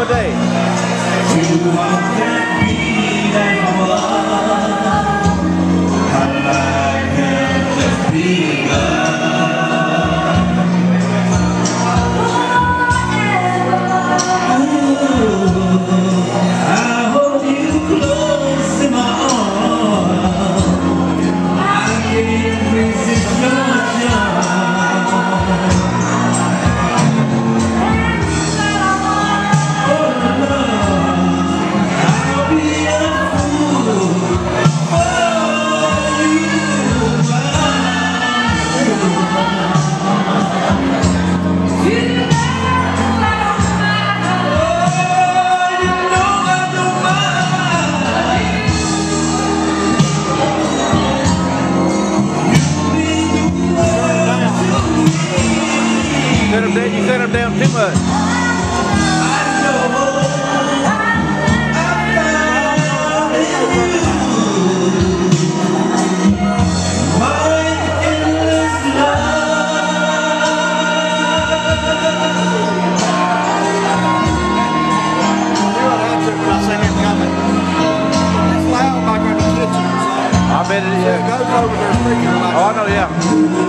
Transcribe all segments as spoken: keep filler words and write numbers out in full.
a day. You set them down too much. I bet it, yeah. It goes over their speaker like oh, I know, yeah.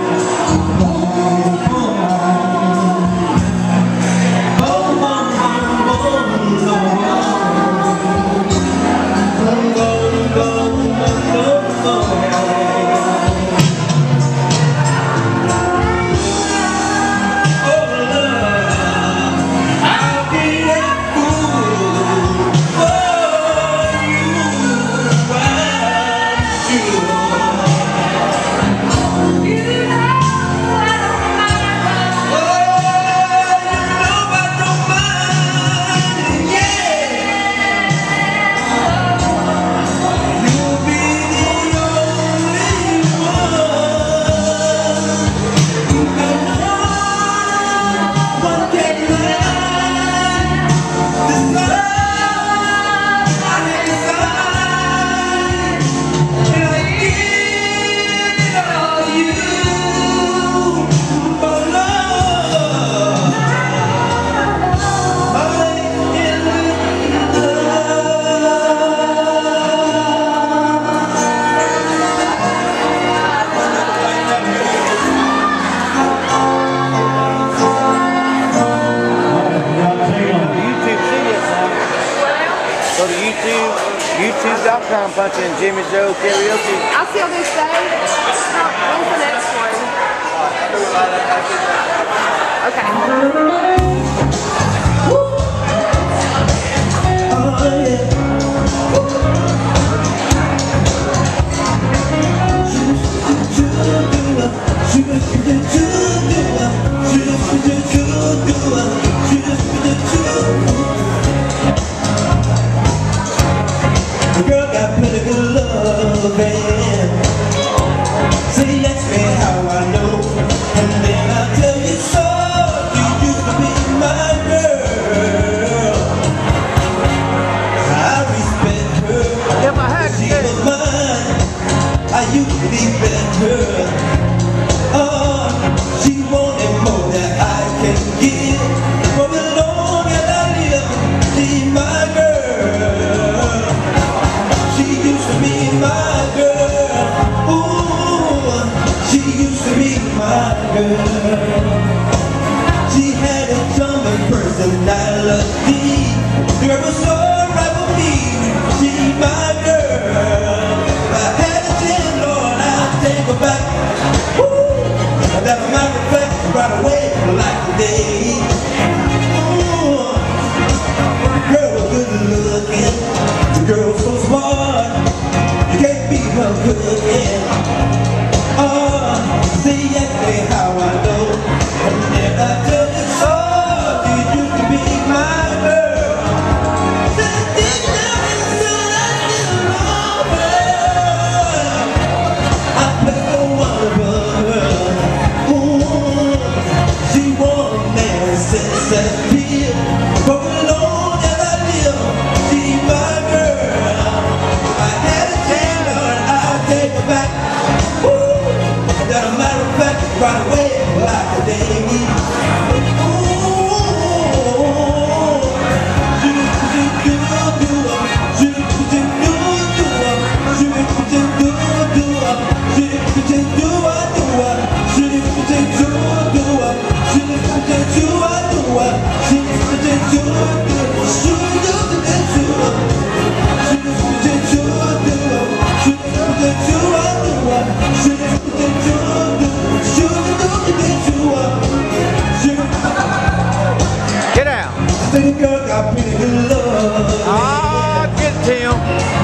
YouTube dot com, punch in Jimmy Joe Karaoke. I'll still do stay. When's the next one? Okay. The girl got pretty good loving. So you ask me how I know, and then I'll tell you so. You used to be my girl. I respect her. Get my hat, she was mine. I used to be better. Oh, she wanted more than I can give. For as long as I live, she's my girl. She used to be my girl. Ooh, she used to be my girl. She had a charming personality. The girl was so right for me. She my girl. If I had a chance, Lord, I'd take her back. Woo! That's my reflection right away like today. Ooh, the girl was good looking. The girl was so smart. You can't beat her cooking. Oh, see exactly how I know. And then I tell you so. You used to be my girl. Then deep down inside I still love her. I play for one of her. Ooh, she wanted me. City girl got pretty good love. Ah, get it, Tim.